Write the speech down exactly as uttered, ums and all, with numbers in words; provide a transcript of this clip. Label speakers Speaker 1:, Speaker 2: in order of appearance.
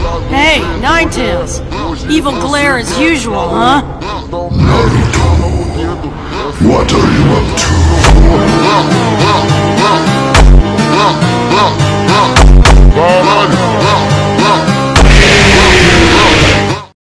Speaker 1: Hey, Ninetails! Evil glare as usual, huh?
Speaker 2: Naruto, what are you up to?